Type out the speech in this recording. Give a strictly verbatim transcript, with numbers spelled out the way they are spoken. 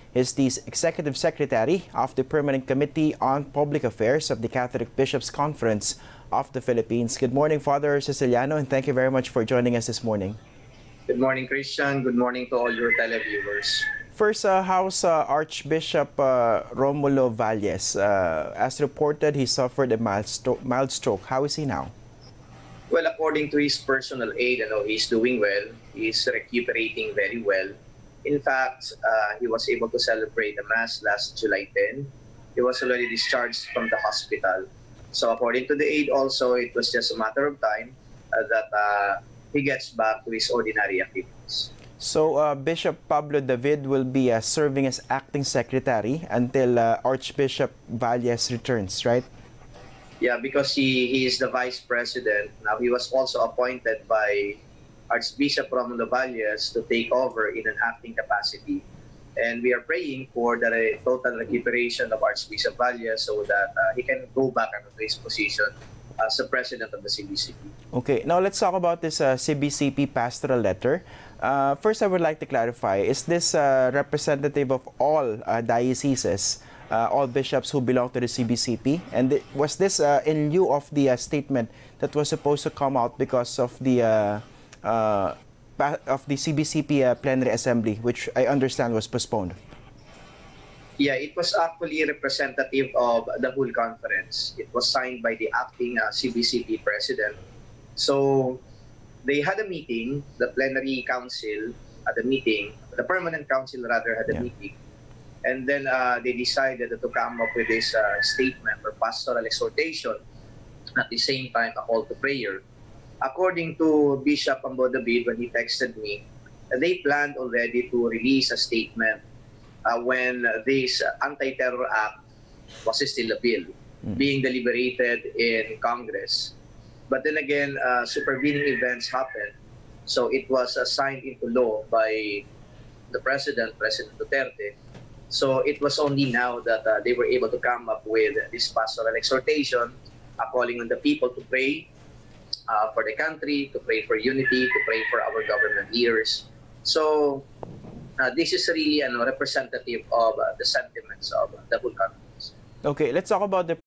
is the Executive Secretary of the Permanent Committee on Public Affairs of the Catholic Bishops' Conference of the Philippines. Good morning, Father Ceciliano, and thank you very much for joining us this morning. Good morning, Christian. Good morning to all your televiewers. First, uh, how's uh, Archbishop uh, Romulo Valles? Uh, as reported, he suffered a mild, sto mild stroke. How is he now? Well, according to his personal aide, you know, he's doing well. He's recuperating very well. In fact, uh, he was able to celebrate the Mass last July tenth. He was already discharged from the hospital. So according to the aide also, it was just a matter of time uh, that uh, he gets back to his ordinary activities. So uh, Bishop Pablo David will be uh, serving as acting secretary until uh, Archbishop Valles returns, right? Yeah, because he, he is the vice president. Now, he was also appointed by Archbishop Romulo Valles to take over in an acting capacity. And we are praying for the total recuperation of Archbishop Valles so that uh, he can go back to his position as the president of the C B C P. Okay, now let's talk about this uh, C B C P pastoral letter. Uh, first, I would like to clarify, is this uh, representative of all uh, dioceses, uh, all bishops who belong to the C B C P? And th was this uh, in lieu of the uh, statement that was supposed to come out because of the uh, uh, of the C B C P uh, plenary assembly, which I understand was postponed? Yeah, it was actually representative of the whole conference. It was signed by the acting uh, C B C P president. So they had a meeting, the plenary council at the meeting, the permanent council rather had a yeah. meeting. And then uh, they decided to come up with this uh, statement or pastoral exhortation, at the same time a call to prayer. According to Bishop Pablo David, when he texted me, they planned already to release a statement Uh, when uh, this uh, anti-terror act was still a bill mm. being deliberated in Congress. But then again, uh, supervening events happened. So it was uh, signed into law by the President, President Duterte. So it was only now that uh, they were able to come up with this pastoral exhortation, uh, calling on the people to pray uh, for the country, to pray for unity, to pray for our government leaders. So Uh, this is really a uh, representative of uh, the sentiments of uh, the whole conference. Okay, let's talk about the